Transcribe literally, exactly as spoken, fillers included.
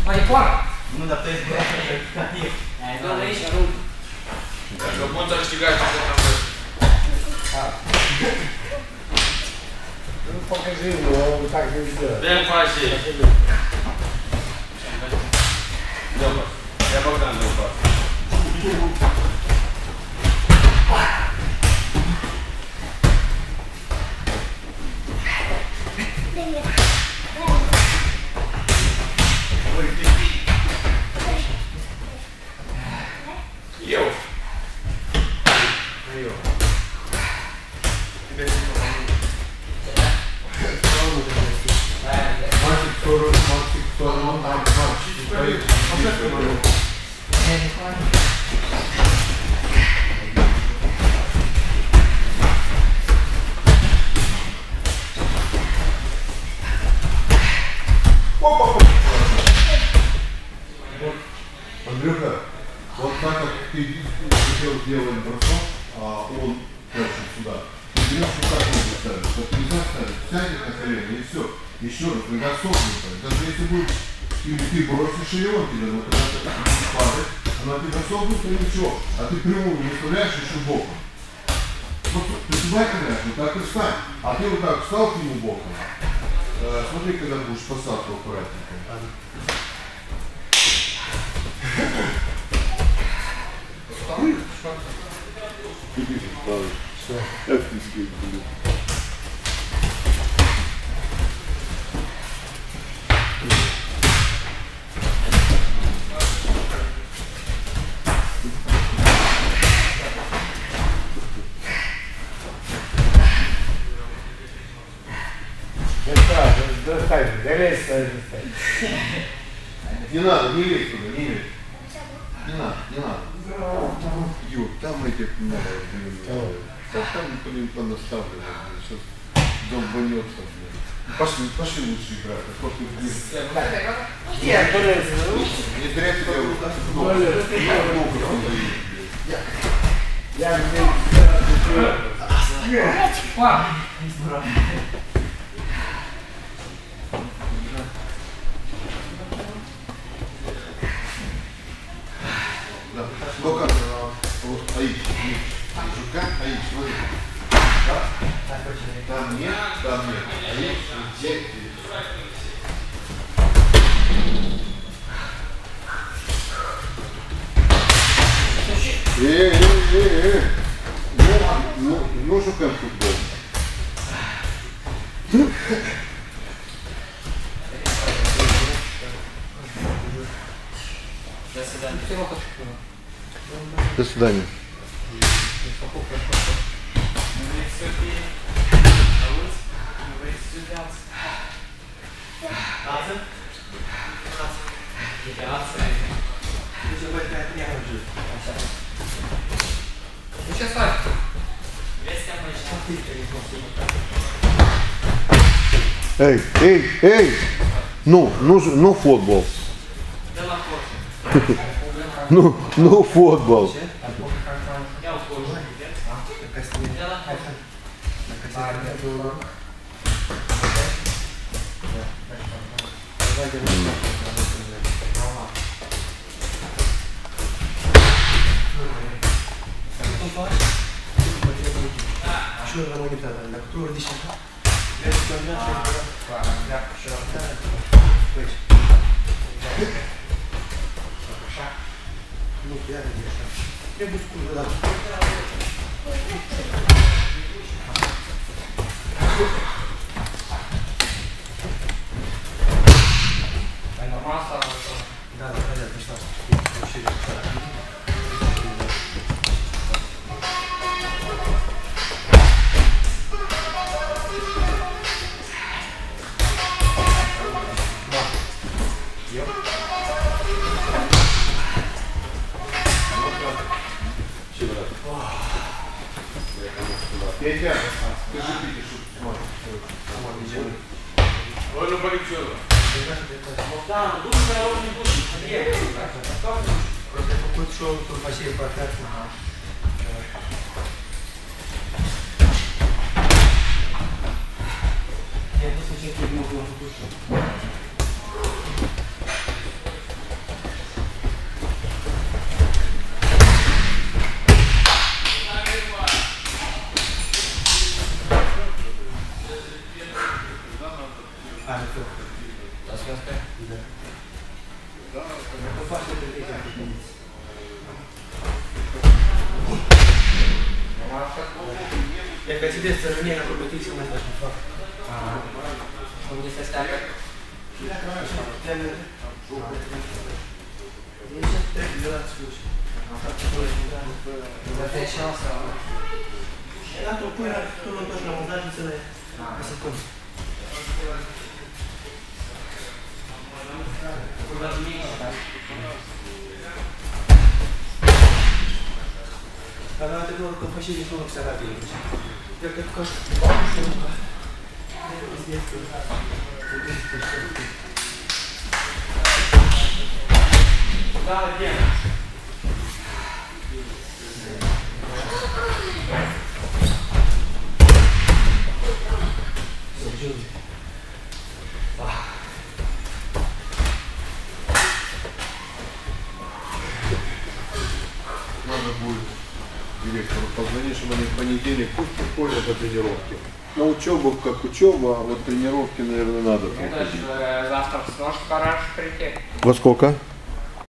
Mai e foară! Nu, dar tu ești băiat ca tine. Nu, aici, nu. Dacă bun să câștigați ce am văzut. Nu facă zilul, o tac de zi. Dă-mi faci și... Dă-o pas. Ia Bogdan, dă-o pas. Eu. Eu. Андрюха, вот так как ты хотел сделать бросок, а он прячет сюда, ты берешь вот так вот ставишь, вот нельзя ставить, сядет на колено и все. Еще раз, когда согнутая, даже если будет, или ты бросишь ее, он тебе, но когда ты падает, она тебя согнута и ничего, а ты прямую не вставляешь еще боком. Просто ты сюда кидаешь, вот так и встань, а ты вот так встал к нему боком. Э, смотри, когда будешь посадку аккуратненько. Все. Офигеть, блин. Не надо, не лезь туда, не лезь. Не надо, не надо. Ё, там этих не надо, блин. Там, блин, понаставлено. Сейчас долбанется, блин. Пошли, пошли лучше играть. А то ты, блин. Не зря тебя вот так много. Я, Да. Ну как, вот Аич, жука, Аич, смотри. Да? Там нет, там нет. Аич, где? Эй, эй, эй, эй. Ну, ну, жука футбол. До свидания. До свидания. Ну сейчас так. Эй, эй, эй. Ну, ну, ну футбол. Ну, ну футбол. Что ремонтировать? Кто родился? Ну, я надеюсь. Я буду скоро. Да, да, понятно, что вообще Петя, скажи Пете, что смотришь. Ой, ну полетело. Да, ну лучше я не буду. просто какой-то шоу, тут вообще прокат. Я не случайно не могу выпустить. foarte târziu cu știință. E că țineți să rămâne la competiție mai faci nu fac. Unde se steagă? Și dacă nu așa, te-am deci trebuie de la țuși. Dar de șansa. Dacă o pui la tu nu întorci la montaj, să le să cum. Dar la trebuie că faci și din că se arată aici. Cred că tu ca Da, bine. Надо будет директору позвонить, чтобы они в понедельник пусть приходят по тренировке. На учебу как учеба, а вот тренировки, наверное, надо Ну, приходить. завтра сможешь пораньше прийти? Во сколько?